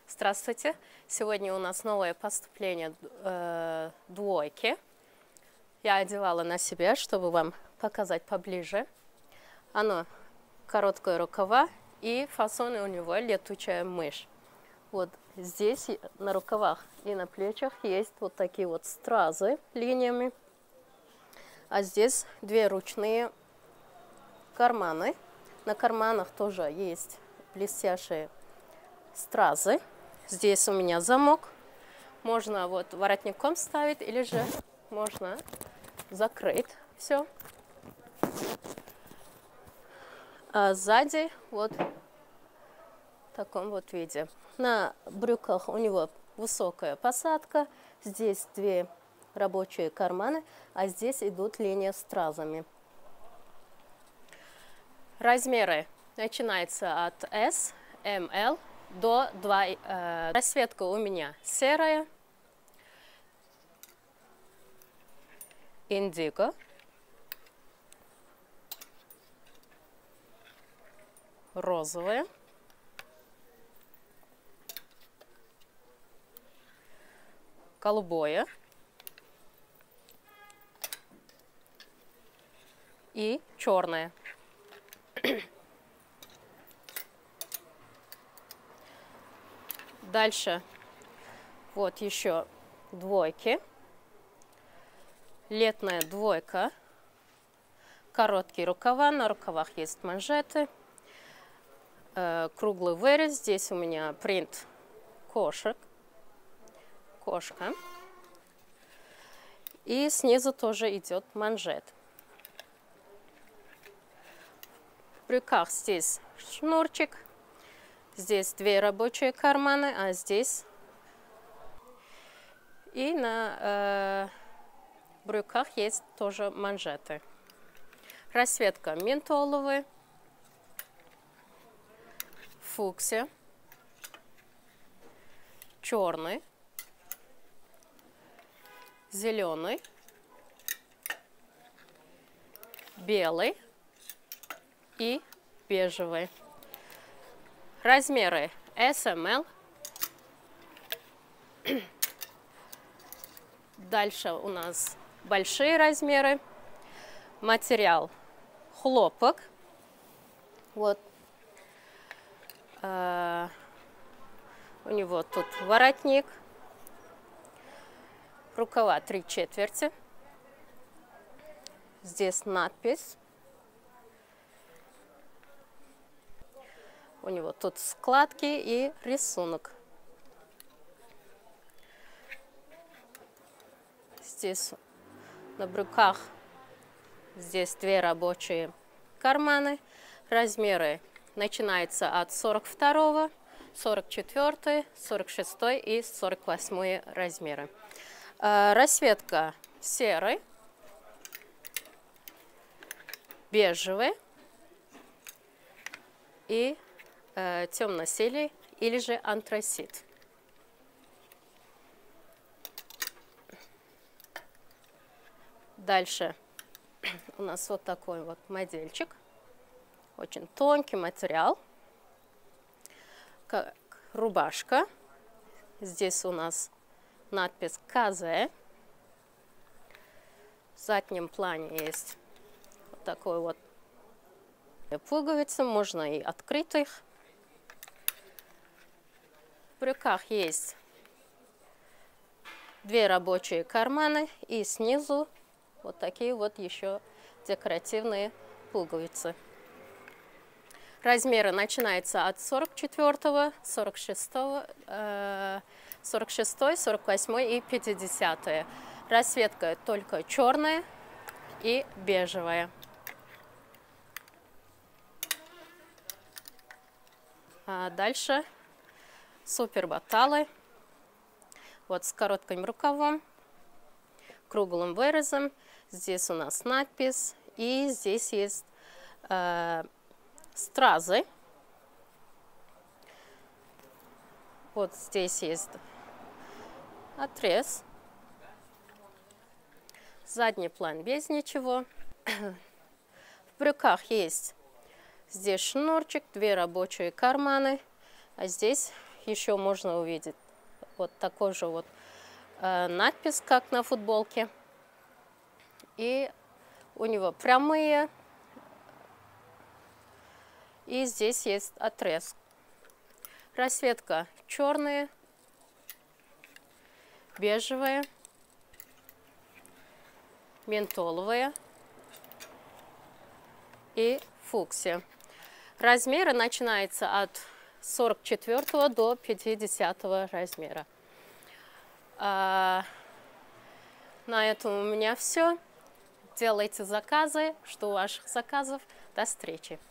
Здравствуйте! Сегодня у нас новое поступление двойки. Я одевала на себя, чтобы вам показать поближе. Оно короткое рукава и фасоны у него летучая мышь. Вот здесь на рукавах и на плечах есть вот такие вот стразы линиями. А здесь две ручные карманы. На карманах тоже есть блестящие стразы. Здесь у меня замок. Можно вот воротником ставить или же можно закрыть все. А сзади вот в таком вот виде. На брюках у него высокая посадка. Здесь две рабочие карманы, а здесь идут линии стразами. Размеры начинаются от S, ML до 2. Расцветка у меня серая, индиго, розовая, голубое и черное. Дальше вот еще двойки. Летная двойка. Короткие рукава. На рукавах есть манжеты. Круглый вырез. Здесь у меня принт кошка. И снизу тоже идет манжет. В брюках здесь шнурчик. Здесь две рабочие карманы, а здесь и на брюках есть тоже манжеты. Расцветка ментоловый, фуксия, черный, зеленый, белый и бежевый. Размеры SML. Дальше у нас большие размеры. Материал хлопок. Вот. У него тут воротник. Рукава 3/4. Здесь надпись. У него тут складки и рисунок. Здесь на брюках здесь две рабочие карманы. Размеры начинаются от 42, 44, 46 и 48 размеры. Расцветка серый, бежевый и темно-синий или же антрацит. Дальше у нас вот такой вот модельчик. Очень тонкий материал. Как рубашка. Здесь у нас надпись КЗ. В заднем плане есть вот такой вот пуговицы. Можно и открыть их. В брюках есть две рабочие карманы и снизу вот такие вот еще декоративные пуговицы. Размеры начинаются от 44, 46, 48 и 50. Расцветка только черная и бежевая. А дальше супер баталы. Вот с коротким рукавом, круглым вырезом. Здесь у нас надпись. И здесь есть стразы. Вот здесь есть отрез. Задний план без ничего. В брюках есть здесь шнурчик, две рабочие карманы. А здесь еще можно увидеть вот такой же вот надпись, как на футболке. И у него прямые. И здесь есть отрез. Расцветка черные, бежевые, ментоловые и фуксия. Размеры начинаются от 44 до 50 размера. На этом у меня все. Делайте заказы. Жду ваших заказов. До встречи.